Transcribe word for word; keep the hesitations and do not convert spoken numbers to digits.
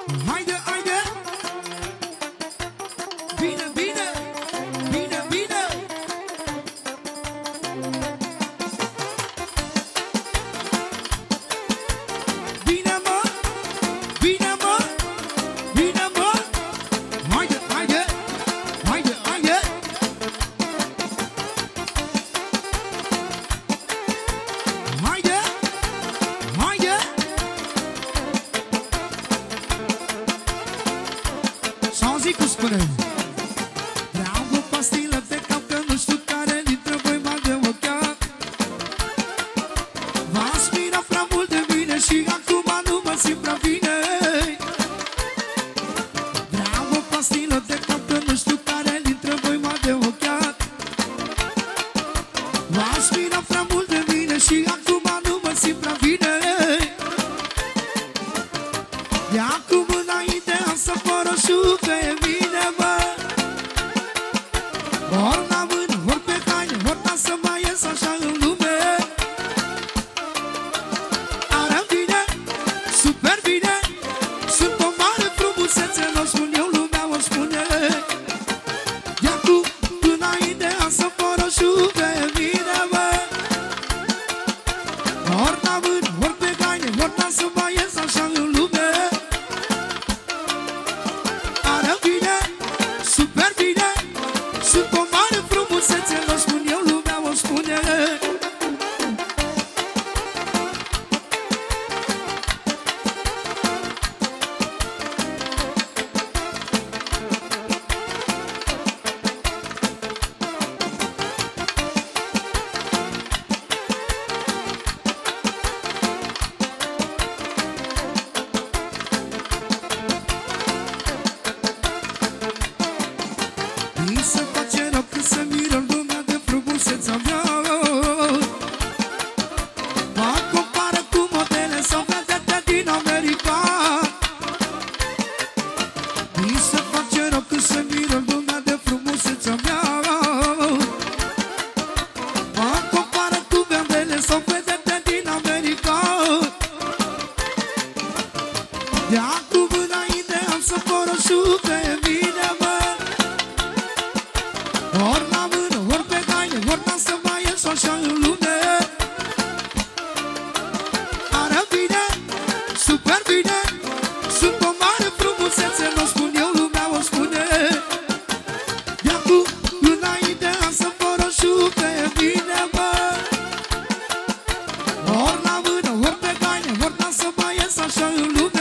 Haide, haide! Bine, bine! Bine, bine! Bine, mă! Bine, mă! Bine, mă! Haide, haide! Haide, haide! Haide! Haide! S-au zis cum spune. Vreau o pastilă de cap, că nu știu care dintre voi m-a de ochiat. V-ați mirat prea mult de mine și acum nu mă simt prea bine. Vreau o pastilă de cap, că nu știu care dintre voi m-a de ochiat. V-ați mirat prea mult de mine și acum nu mă simt prea bine. De acum înainte am să părășu pe mine, mă. Ori la mână, ori pe haine, ori da să mai ies așa în lume. Arăt bine, super bine, sunt o mare frumusețe, n-o spun eu, lumea o spune. De acum înainte am să părășu pe mine, mă. Ori la mână, ori pe haine, ori da să mai ies așa în lume. Arăt bine, super bine, sunt o mare frumusețe, n-o spun eu, lumea o spune. Mi se face rău când se miră lumea de frumusețea mea. Mă compară cu modele sau vedete din America. Mi se face rău când se miră lumea de frumusețea mea. Mă compară cu vedele sau vedete din America. De acum înainte am să părășu pe mine, mă. Ori la mână, ori pe haine, ori da să mai ies așa în lume. Arăt bine, super bine, sunt o mare frumusețe, n-o spun eu, lumea o spune. De acum înainte am să părășu pe mine, mă. Ori la mână, ori pe haine, ori da să mai ies așa în lume.